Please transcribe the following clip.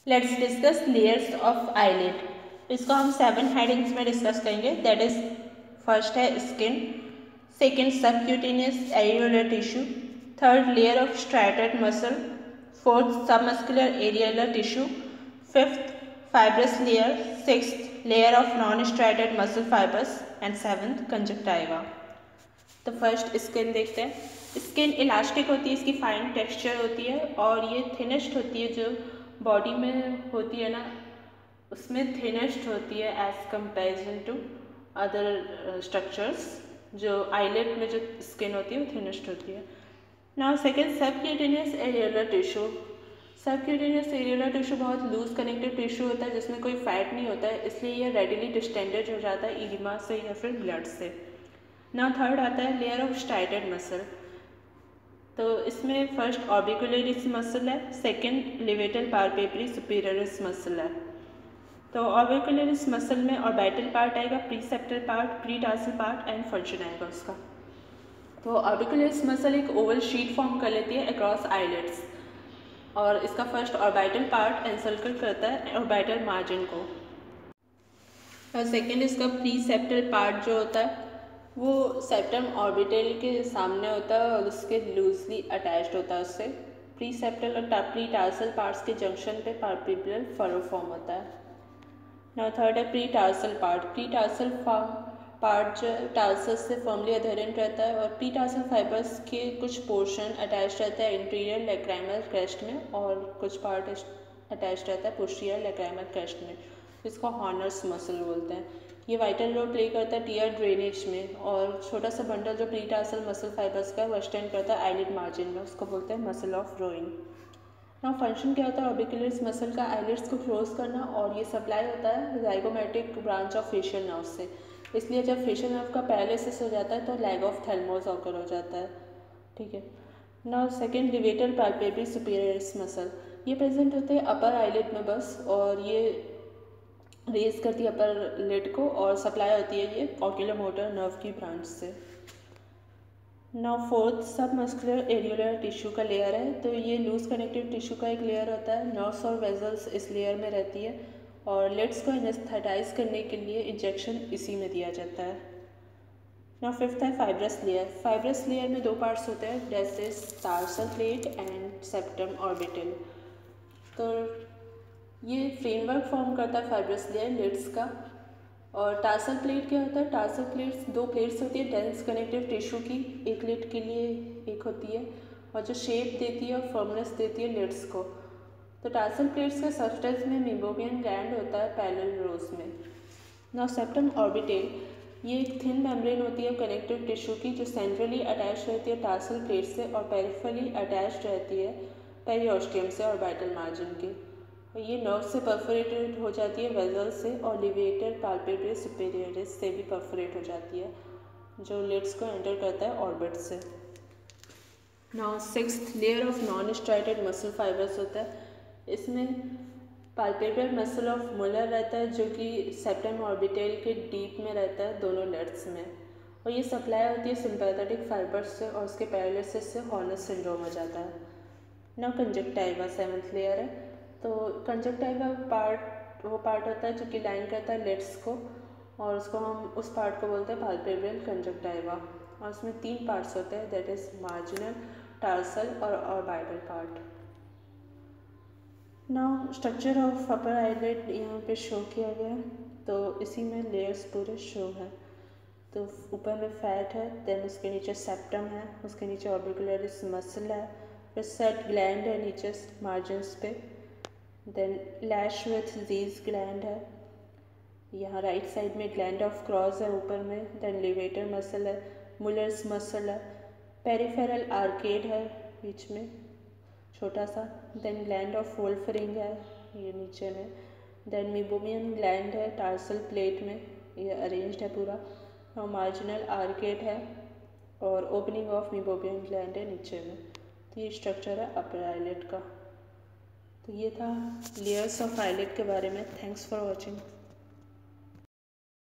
Let's discuss layers of eyelid. इसको हम 7 headings में डिस्कस करेंगे। दैट इज फर्स्ट है skin, second subcutaneous areolar tissue, third layer of striated muscle, fourth submuscular areolar tissue, fifth fibrous layer, sixth layer of non striated muscle fibres and seventh conjunctiva. तो first skin देखते हैं। Skin elastic होती है, इसकी fine texture होती है और ये थिनेस्ट होती है। जो बॉडी में होती है ना, उसमें थिनेस्ट होती है as comparison to other structures. जो आईलेट में जो स्किन होती है वो थिनेस्ट होती है। Now second subcutaneous areolar tissue. Subcutaneous areolar tissue बहुत लूज कनेक्टिव टिश्यू होता है जिसमें कोई फैट नहीं होता है, इसलिए ये रेडिली डिस्टेंडेड हो जाता है इडिमा से या फिर ब्लड से। नाउ थर्ड आता है लेयर ऑफ स्ट्राइटेड मसल। तो इसमें फर्स्ट ऑर्बिकुलरिस मसल है, second levator palpebrae superioris muscle है। तो ऑर्बिकुलरिस मसल में ऑर्बिटल पार्ट आएगा, preseptal part, pretarsal part and function आएगा उसका। तो ऑर्बिकुलरिस मसल एक ओवल शीट फॉर्म कर लेती है अक्रॉस आईलिड्स और इसका फर्स्ट ऑर्बिटल पार्ट एनसर्कल करता है ऑर्बिटल मार्जिन को। और सेकेंड इसका प्रीसेप्टल पार्ट जो होता है वो सेप्टम ऑर्बिटल के सामने होता है और उसके लूजली अटैच्ड होता है उससे। प्रीसेप्टल और प्रीटार्सल पार्ट्स के जंक्शन पे पाल्पेब्रल फरो फॉर्म होता है। नाउ थर्ड है प्रीटार्सल पार्ट। प्रीटार्सल पार्ट जो टार्सल से फर्मली अधेरेंट रहता है और प्रीटार्सल फाइबर्स के कुछ पोर्शन अटैच रहता है इंटीरियर लैक्राइमल क्रेस्ट में और कुछ पार्ट अटैच रहता है पोस्टीरियर लैक्राइमल क्रेस्ट में, जिसको हॉर्नर्स मसल बोलते हैं। ये वाइटल रोल प्ले करता है टीयर ड्रेनेज में और छोटा सा बंडल जो प्रीटार्सल मसल फाइबर्स का है वो एक्सटेंड करता है आईलिड मार्जिन में, उसको बोलते हैं muscle of rowing. Now function क्या होता है ऑर्बिकुलरिस मसल का? आईलिड्स को क्लोज करना, और ये सप्लाई होता है zygomatic branch of facial nerve से। इसलिए जब फेशियल नर्व का पैरालिसिस हो जाता है तो लैग ऑफ थैलेमस ऑकर हो जाता है। ठीक है। Now second levator palpebrae superioris muscle. ये प्रेजेंट होते हैं अपर आईलिड में बस, और ये रेज करती है अपर लिड को और सप्लाई होती है ये ऑक्यूलोमोटर नर्व की ब्रांच से। Now fourth submuscular areolar tissue का लेयर है। तो ये लूज कनेक्टिव टिश्यू का एक लेयर होता है। नर्व्स और वेजल्स इस लेयर में रहती है और लिड्स को एनेस्थेटाइज करने के लिए इंजेक्शन इसी में दिया जाता है। नाउ फिफ्थ है फाइब्रस लेयर। फाइब्रस लेयर में दो पार्ट्स होते हैं, that is tarsal plate and septum orbital. तो ये फ्रेमवर्क फॉर्म करता है फाइब्रस लेयर लिड्स का। और टार्सल प्लेट क्या होता है? टार्सल प्लेट्स दो प्लेट्स होती है डेंस कनेक्टिव टिश्यू की, एक लिड के लिए एक होती है और जो शेप देती है और फर्मनेस देती है लिड्स को। तो टार्सल प्लेट्स के सबस्टेंस में मीबोबियन ग्लैंड होता है पैरेलल रोज में। नाउ सेप्टम ऑर्बिटल, ये एक थिन मेम्ब्रेन होती है कनेक्टिव टिश्यू की जो सेंट्रली अटैच रहती है टार्सल प्लेट से और पेरिफेरली अटैच रहती है पेरिओस्टियम से ऑर्बिटल मार्जिन के। ये नर्व से परफोरेटेड हो जाती है वेजल से, और लिवेटर पाल्पेब्री सुपीरियरिस से भी परफोरेट हो जाती है जो लिड्स को एंटर करता है ऑर्बिट से। Now sixth layer of non striated muscle fibres होता है। इसमें पाल्पेब्रल मसल ऑफ मुलर रहता है जो कि सेप्टम ऑर्बिटल के डीप में रहता है दोनों लेट्स में, और ये सप्लाई होती है सिंपैथेटिक फाइबर्स से और उसके पैरालिसिस से हॉर्नर सिंड्रोम हो जाता है। नाउ कंजक्टाइवा सेवंथ लेयर है। तो कंजक्टाइवा वो पार्ट होता है जो कि लाइन करता है लिड्स को, और उसको हम उस पार्ट को बोलते हैं पाल्पेब्रल कंजक्टाइवा। और उसमें तीन पार्ट्स होते हैं, दैट इज मार्जिनल, टार्सल और orbital part. Now structure of upper eyelid यहाँ पे शो किया गया है, तो इसी में लेयर्स पूरे शो है। तो ऊपर में फैट है, देन उसके नीचे सेप्टम है, उसके नीचे ऑर्बिकुलरिस मसल है, फिर सेट ग्लैंड है नीचे मार्जिन्स पे, then lash with lease gland है, यहाँ राइट साइड में ग्लैंड ऑफ क्रॉस है ऊपर में, देन लिवेटर मसल है, मुलर्स मसल है, पेरिफेरल आर्केड है बीच में छोटा सा, देन ग्लैंड ऑफ वोल्फरिंग है ये नीचे में, देन मीबोमियन ग्लैंड है टार्सल प्लेट में, ये अरेंज्ड है पूरा, और मार्जिनल आर्केड है और ओपनिंग ऑफ मीबोमियन ग्लैंड है नीचे में। तो ये स्ट्रक्चर है अपर आईलिड का। तो ये था लेयर्स ऑफ आईलिड के बारे में। Thanks for watching.